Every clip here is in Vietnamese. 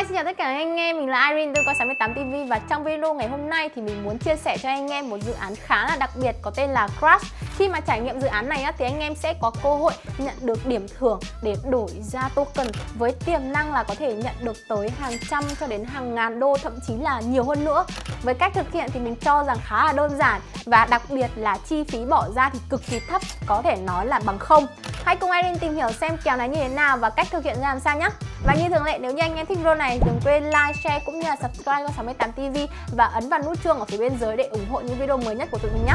Hi, xin chào tất cả anh em, mình là Irene, tôi có 68TV và trong video ngày hôm nay thì mình muốn chia sẻ cho anh em một dự án khá là đặc biệt có tên là Crush. Khi mà trải nghiệm dự án này thì anh em sẽ có cơ hội nhận được điểm thưởng để đổi ra token với tiềm năng là có thể nhận được tới hàng trăm cho đến hàng ngàn đô, thậm chí là nhiều hơn nữa. Với cách thực hiện thì mình cho rằng khá là đơn giản và đặc biệt là chi phí bỏ ra thì cực kỳ thấp, có thể nói là bằng không. Hãy cùng Irene tìm hiểu xem kèo này như thế nào và cách thực hiện ra làm sao nhé. Và như thường lệ, nếu như anh em thích video này, đừng quên like, share cũng như là subscribe cho 68TV và ấn vào nút chuông ở phía bên dưới để ủng hộ những video mới nhất của tụi mình nhé.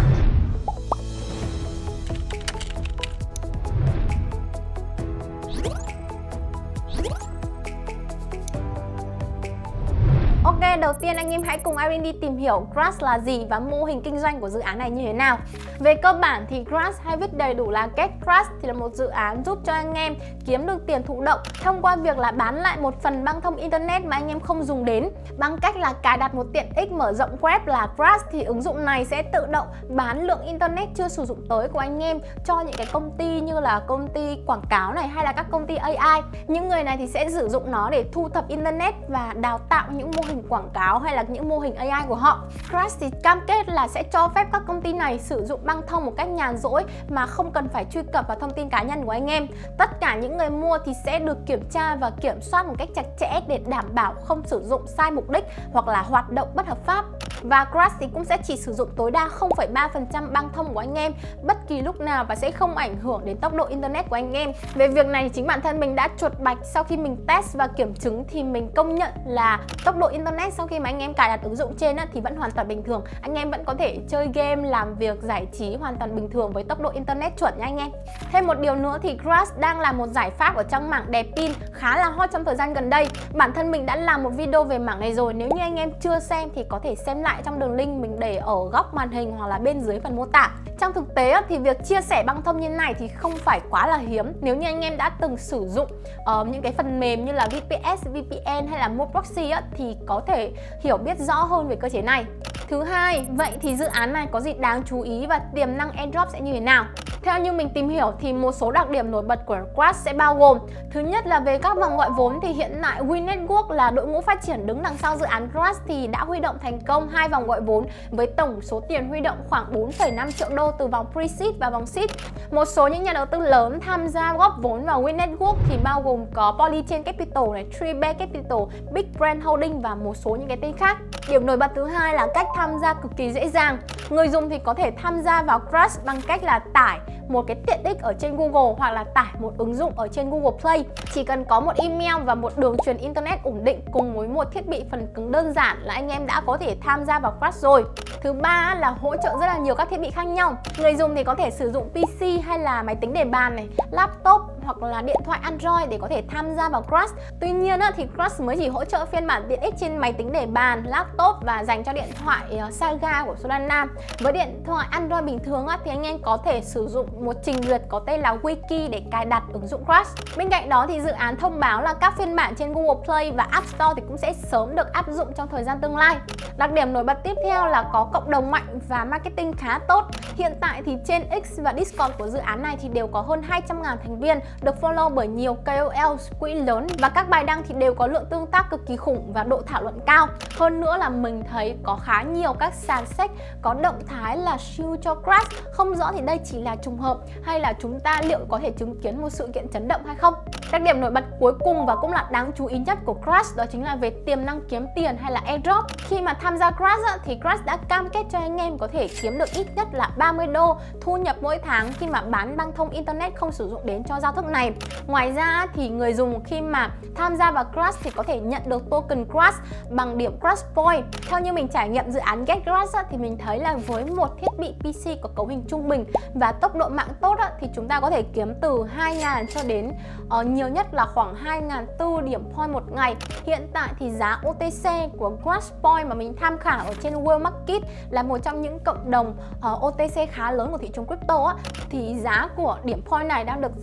Ok, đầu tiên anh em hãy cùng Irene đi tìm hiểu Crush là gì và mô hình kinh doanh của dự án này như thế nào. Về cơ bản thì Crush hay viết đầy đủ là Get Crush thì là một dự án giúp cho anh em kiếm được tiền thụ động thông qua việc là bán lại một phần băng thông internet mà anh em không dùng đến. Bằng cách là cài đặt một tiện ích mở rộng web là Crush thì ứng dụng này sẽ tự động bán lượng internet chưa sử dụng tới của anh em cho những cái công ty như là công ty quảng cáo này hay là các công ty AI. Những người này thì sẽ sử dụng nó để thu thập internet và đào tạo những mô hình quảng cáo hay là những mô hình AI của họ. Crush thì cam kết là sẽ cho phép các công ty này sử dụng băng thông một cách nhàn rỗi mà không cần phải truy cập vào thông tin cá nhân của anh em. Tất cả những người mua thì sẽ được kiểm tra và kiểm soát một cách chặt chẽ để đảm bảo không sử dụng sai mục đích hoặc là hoạt động bất hợp pháp. Và Crush thì cũng sẽ chỉ sử dụng tối đa 0,3% băng thông của anh em bất kỳ lúc nào và sẽ không ảnh hưởng đến tốc độ internet của anh em. Về việc này thì chính bản thân mình đã chuột bạch sau khi mình test và kiểm chứng thì mình công nhận là tốc độ internet sau khi mà anh em cài đặt ứng dụng trên thì vẫn hoàn toàn bình thường. Anh em vẫn có thể chơi game, làm việc, giải trí hoàn toàn bình thường với tốc độ internet chuẩn nha anh em. Thêm một điều nữa thì Crush đang là một giải pháp ở trong mảng đè pin khá là hot trong thời gian gần đây. Bản thân mình đã làm một video về mảng này rồi, nếu như anh em chưa xem thì có thể xem lại trong đường link mình để ở góc màn hình hoặc là bên dưới phần mô tả. Trong thực tế thì việc chia sẻ băng thông như này thì không phải quá là hiếm. Nếu như anh em đã từng sử dụng những cái phần mềm như là VPS, VPN hay là Moproxy thì có thể hiểu biết rõ hơn về cơ chế này. Thứ hai, vậy thì dự án này có gì đáng chú ý và tiềm năng airdrop sẽ như thế nào? Theo như mình tìm hiểu thì một số đặc điểm nổi bật của Crush sẽ bao gồm: thứ nhất là về các vòng gọi vốn thì hiện tại We Network là đội ngũ phát triển đứng đằng sau dự án Crush thì đã huy động thành công 2 vòng gọi vốn với tổng số tiền huy động khoảng 4,5 triệu đô từ vòng Pre-Seed và vòng Seed. Một số những nhà đầu tư lớn tham gia góp vốn vào We Network thì bao gồm có Polychain Capital này, Treebear Capital, Big Brand Holding và một số những cái tên khác. Điểm nổi bật thứ hai là cách tham gia cực kỳ dễ dàng. Người dùng thì có thể tham gia vào Crush bằng cách là tải một cái tiện ích ở trên Google hoặc là tải một ứng dụng ở trên Google Play. Chỉ cần có một email và một đường truyền internet ổn định cùng với một thiết bị phần cứng đơn giản là anh em đã có thể tham gia vào Crush rồi. Thứ ba là hỗ trợ rất là nhiều các thiết bị khác nhau. Người dùng thì có thể sử dụng PC hay là máy tính để bàn này, laptop hoặc là điện thoại Android để có thể tham gia vào Crush. Tuy nhiên thì Crush mới chỉ hỗ trợ phiên bản tiện ích trên máy tính để bàn, laptop và dành cho điện thoại Saga của Solana. Với điện thoại Android bình thường thì anh em có thể sử dụng một trình duyệt có tên là Wiki để cài đặt ứng dụng Crush. Bên cạnh đó thì dự án thông báo là các phiên bản trên Google Play và App Store thì cũng sẽ sớm được áp dụng trong thời gian tương lai. Đặc điểm nổi bật tiếp theo là có cộng đồng mạnh và marketing khá tốt. Hiện tại thì trên X và Discord của dự án này thì đều có hơn 200.000 thành viên được follow bởi nhiều KOL, quỹ lớn và các bài đăng thì đều có lượng tương tác cực kỳ khủng và độ thảo luận cao. Hơn nữa là mình thấy có khá nhiều các sàn sách có động thái là shield cho Crush. Không rõ thì đây chỉ là trùng hợp hay là chúng ta liệu có thể chứng kiến một sự kiện chấn động hay không. Đặc điểm nổi bật cuối cùng và cũng là đáng chú ý nhất của Crush đó chính là về tiềm năng kiếm tiền hay là airdrop. Khi mà tham gia Crush thì Crush đã cam kết cho anh em có thể kiếm được ít nhất là 30 đô thu nhập mỗi tháng khi mà bán băng thông internet không sử dụng đến cho giao thức này. Ngoài ra thì người dùng khi mà tham gia vào Crush thì có thể nhận được token Crush bằng điểm Crush Point. Theo như mình trải nghiệm dự án Get Crush thì mình thấy là với một thiết bị PC có cấu hình trung bình và tốc độ mạng tốt thì chúng ta có thể kiếm từ 2.000 cho đến nhiều nhất là khoảng 2.400 điểm point một ngày. Hiện tại thì giá OTC của Crush Point mà mình tham khảo ở trên World Market là một trong những cộng đồng OTC khá lớn của thị trường crypto thì giá của điểm point này đang được giao dịch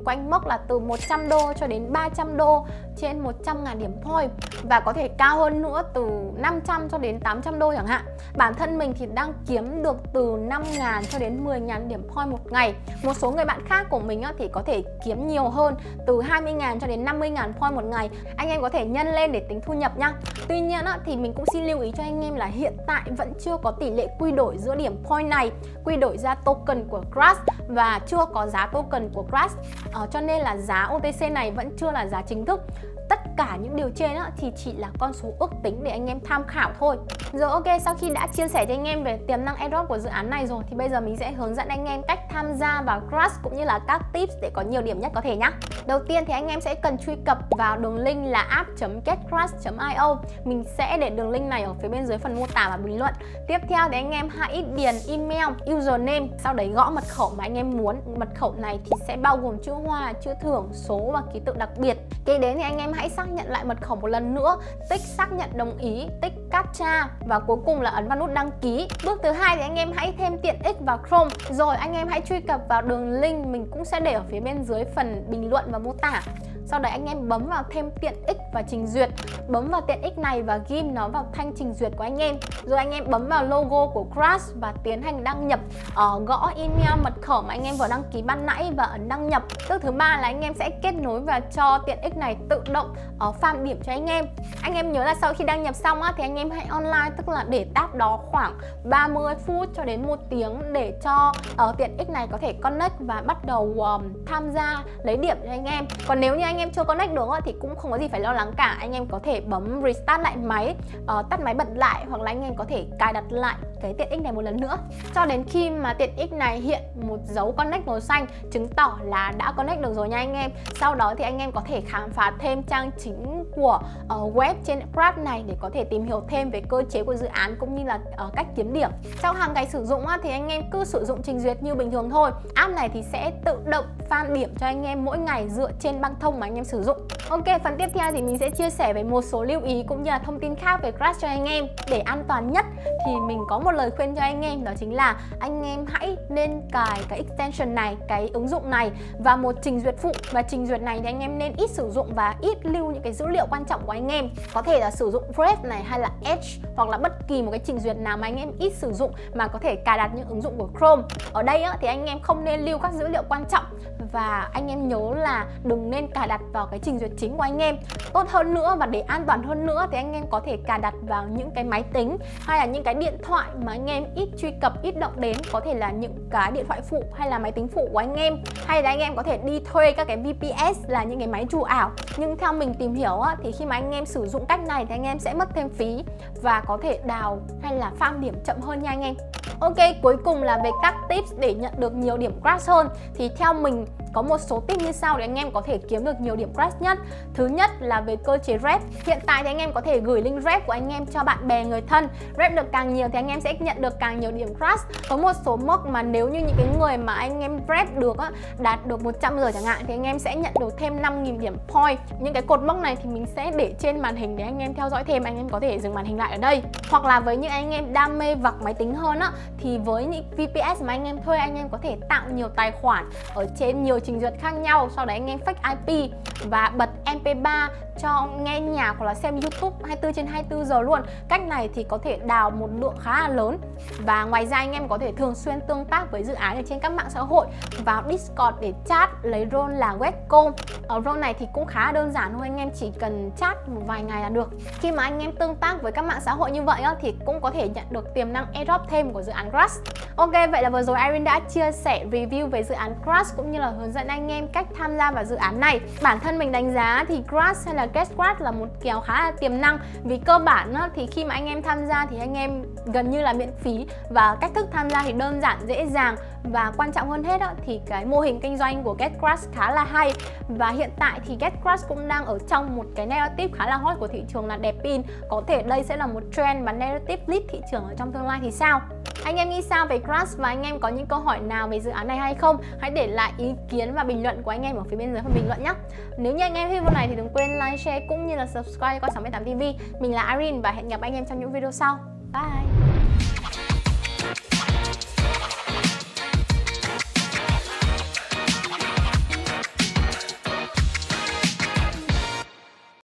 quanh mốc là từ 100 đô cho đến 300 đô trên 100.000 điểm point, và có thể cao hơn nữa từ 500 cho đến 800 đô chẳng hạn. Bản thân mình thì đang kiếm được từ 5.000 cho đến 10.000 điểm point một ngày. Một số người bạn khác của mình thì có thể kiếm nhiều hơn, từ 20.000 cho đến 50.000 point một ngày. Anh em có thể nhân lên để tính thu nhập nhá. Tuy nhiên thì mình cũng xin lưu ý cho anh em là hiện tại vẫn chưa có tỷ lệ quy đổi giữa điểm point này quy đổi ra token của Crash, và chưa có giá token của Crash, cho nên là giá OTC này vẫn chưa là giá chính thức. Tất cả những điều trên thì chỉ là con số ước tính để anh em tham khảo thôi. Rồi ok, sau khi đã chia sẻ cho anh em về tiềm năng airdrop của dự án này rồi, thì bây giờ mình sẽ hướng dẫn anh em cách tham gia vào Crash cũng như là các tips để có nhiều điểm nhất có thể nhé. Đầu tiên thì anh em sẽ cần truy cập vào đường link là app.getcrash.io. Mình sẽ để đường link này ở phía bên dưới phần mô tả và bình luận. Tiếp theo thì anh em hãy điền email, username, sau đấy gõ mật khẩu mà anh em muốn. Mật khẩu này thì sẽ bao gồm chữ hoa, chữ thưởng, số và ký tự đặc biệt. Kế đến thì anh em hãy xác nhận lại mật khẩu một lần nữa, tích xác nhận đồng ý, tích captcha và cuối cùng là ấn vào nút đăng ký. Bước thứ hai thì anh em hãy thêm tiện ích vào Chrome. Rồi anh em hãy truy cập vào đường link mình cũng sẽ để ở phía bên dưới phần bình luận và mô tả. Sau đấy anh em bấm vào thêm tiện ích và trình duyệt. Bấm vào tiện ích này và ghim nó vào thanh trình duyệt của anh em. Rồi anh em bấm vào logo của Crash và tiến hành đăng nhập. Gõ email mật khẩu mà anh em vừa đăng ký ban nãy và ấn đăng nhập. Bước thứ ba là anh em sẽ kết nối và cho tiện ích này tự động farm điểm cho anh em. Anh em nhớ là sau khi đăng nhập xong thì anh em hãy online, tức là để tab đó khoảng 30 phút cho đến 1 tiếng để cho tiện ích này có thể connect và bắt đầu tham gia lấy điểm cho anh em. Còn nếu như anh em chưa connect được thì cũng không có gì phải lo lắng cả. Anh em có thể bấm restart lại máy, tắt máy bật lại, hoặc là anh em có thể cài đặt lại cái tiện ích này một lần nữa cho đến khi mà tiện ích này hiện một dấu connect màu xanh chứng tỏ là đã connect được rồi nha anh em. Sau đó thì anh em có thể khám phá thêm trang chính của web trên Crash này để có thể tìm hiểu thêm về cơ chế của dự án cũng như là cách kiếm điểm. Trong hàng ngày sử dụng thì anh em cứ sử dụng trình duyệt như bình thường thôi. App này thì sẽ tự động farm điểm cho anh em mỗi ngày dựa trên băng thông mà anh em sử dụng. Ok, phần tiếp theo thì mình sẽ chia sẻ về một số lưu ý cũng như là thông tin khác về Crash cho anh em. Để an toàn nhất thì mình có một lời khuyên cho anh em, đó chính là anh em hãy nên cài cái extension này, cái ứng dụng này và một trình duyệt phụ. Và trình duyệt này thì anh em nên ít sử dụng và ít lưu những cái dữ liệu quan trọng của anh em. Có thể là sử dụng Brave này hay là Edge, hoặc là bất kỳ một cái trình duyệt nào mà anh em ít sử dụng mà có thể cài đặt những ứng dụng của Chrome. Ở đây thì anh em không nên lưu các dữ liệu quan trọng, và anh em nhớ là đừng nên cài đặt vào cái trình duyệt chính của anh em. Tốt hơn nữa và để an toàn hơn nữa thì anh em có thể cài đặt vào những cái máy tính hay là những cái điện thoại mà anh em ít truy cập, ít động đến. Có thể là những cái điện thoại phụ hay là máy tính phụ của anh em, hay là anh em có thể đi thuê các cái VPS là những cái máy chủ ảo. Nhưng theo mình tìm hiểu thì khi mà anh em sử dụng cách này thì anh em sẽ mất thêm phí và có thể đào hay là farm điểm chậm hơn nha anh em. Ok, cuối cùng là về các tips để nhận được nhiều điểm Crash hơn. Thì theo mình có một số tip như sau để anh em có thể kiếm được nhiều điểm Crash nhất. Thứ nhất là về cơ chế rep. Hiện tại thì anh em có thể gửi link rep của anh em cho bạn bè, người thân. Rep được càng nhiều thì anh em sẽ nhận được càng nhiều điểm Crash. Có một số mốc mà nếu như những cái người mà anh em rep được đạt được 100 giờ chẳng hạn thì anh em sẽ nhận được thêm 5.000 điểm point. Những cái cột mốc này thì mình sẽ để trên màn hình để anh em theo dõi thêm. Anh em có thể dừng màn hình lại ở đây. Hoặc là với những anh em đam mê vặc máy tính hơn thì với những VPS mà anh em thuê, anh em có thể tạo nhiều tài khoản ở trên nhiều trình duyệt khác nhau. Sau đấy anh em fake IP và bật MP3 cho nghe nhạc hoặc là xem YouTube 24/24 giờ luôn. Cách này thì có thể đào một lượng khá là lớn. Và ngoài ra anh em có thể thường xuyên tương tác với dự án ở trên các mạng xã hội, vào Discord để chat, lấy role là webcom. Ở role này thì cũng khá đơn giản thôi, anh em chỉ cần chat một vài ngày là được. Khi mà anh em tương tác với các mạng xã hội như vậy thì cũng có thể nhận được tiềm năng airdrop thêm của dự án Crash. Ok, vậy là vừa rồi Irene đã chia sẻ review về dự án Crash cũng như là hướng dẫn anh em cách tham gia vào dự án này. Bản thân mình đánh giá thì Crash hay là Get Crash là một kèo khá là tiềm năng, vì cơ bản thì khi mà anh em tham gia thì anh em gần như là miễn phí, và cách thức tham gia thì đơn giản, dễ dàng, và quan trọng hơn hết thì cái mô hình kinh doanh của Get Crash khá là hay. Và hiện tại thì Get Crash cũng đang ở trong một cái narrative khá là hot của thị trường là đẹp pin. Có thể đây sẽ là một trend và narrative lead thị trường ở trong tương lai thì sao? Anh em nghĩ sao về Crash và anh em có những câu hỏi nào về dự án này hay không? Hãy để lại ý kiến và bình luận của anh em ở phía bên dưới phần bình luận nhé. Nếu như anh em thích video này thì đừng quên like, share cũng như là subscribe cho kênh 68TV. Mình là Irene và hẹn gặp anh em trong những video sau. Bye!